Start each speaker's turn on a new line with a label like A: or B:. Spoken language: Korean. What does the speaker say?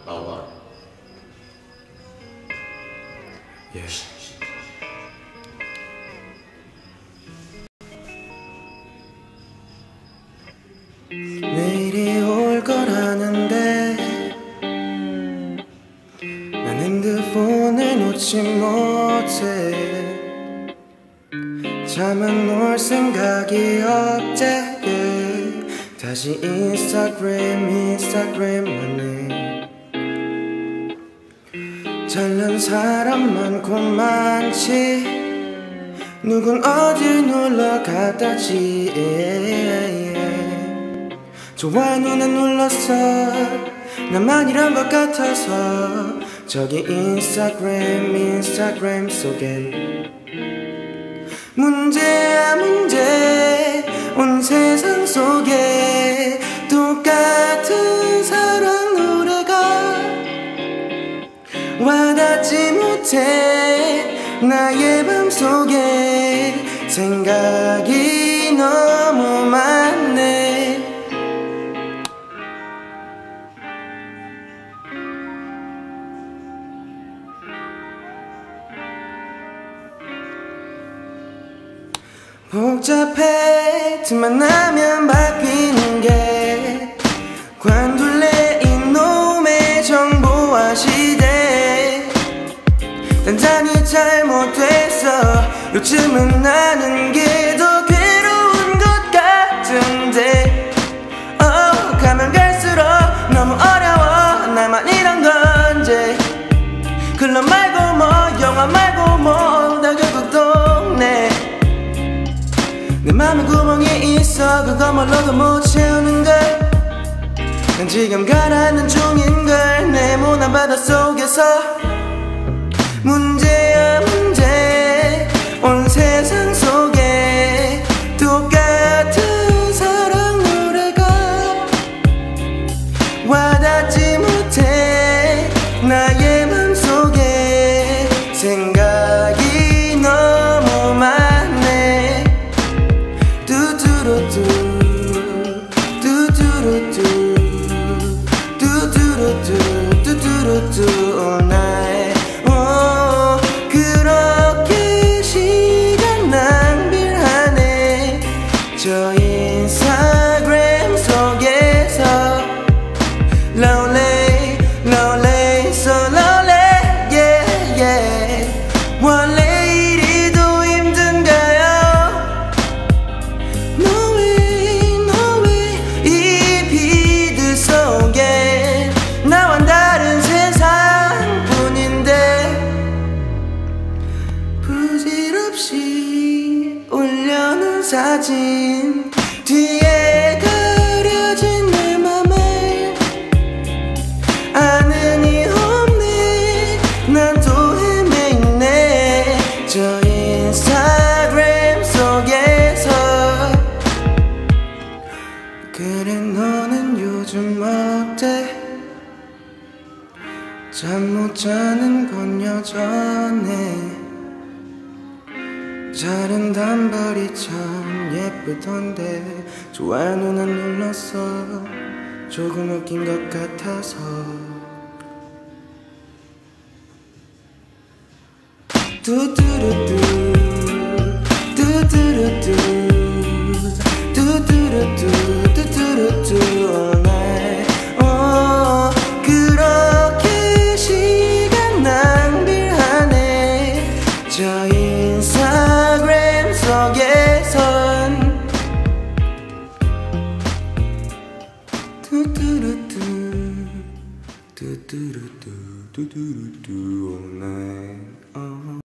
A: 나와.
B: 내일이 올 거라는데 난 핸드폰을 놓지 못해. 잠은 올 생각이 없대. 다시 인스타그램만 해. 잘난 사람 많고 많지. 누군 어딜 놀러 갔다지. 좋아요 누나 눌렀어. 나만 이런 것 같아서. 저기 인스타그램 속엔 문제야 문제. 온 세상 속에 똑같은 사랑 노래가 와닿지 못해. 나의 맘속에 생각이 너무 많네. 복잡해. 틈만 나면 바뀌는 게 관둘래 이놈의 정보화 시대. 단단히 잘못됐어. 요즘은 나는 게 더 괴로운 것 같은데. 가면 갈수록 너무 어려워. 나만 이런 건지. 클럽 말고 뭐 영화 말고 뭐 다 결국 동네. 내 맘에 구멍이 있어. 그거 뭘로도 못 채우는걸. 난 지금 가라앉는 중인걸. 네모난 바닷속에서 문제야 문제. 온 세상 속에 똑같은 사랑 노래가 와닿지 못해. 나의 맘속에 생각이 너무 많네. 뚜뚜루뚜 뚜뚜루뚜 뚜뚜루뚜 뚜뚜루뚜 all night. 그렇게 시간 낭비를 하네. 저 인스타그램 속에서 lonely lonely so lonely yeah yeah. 원래 이리도 힘든가요? No way 이 비드 속에 나와 다른 세상뿐인데. 부질없이 올려놓은 사진 뒤에 가려진 내 맘을 아는이 없네. 난 또 헤매있네. 저 인스타그램 속에서. 그래 너는 요즘 어때? 잠 못 자는 건 여전해. 자른 단발이 참 예쁘던데. 좋아요 누나 눌렀어. 조금 웃긴 것 같아서. 뚜뚜루뚜 뚜뚜루뚜 뚜뚜루뚜 뚜뚜루뚜 all night. 그렇게 시간 낭비를 하네. 저 인스타그램 속에선 뚜뚜루뚜 뚜뚜루뚜 뚜뚜루뚜 all night.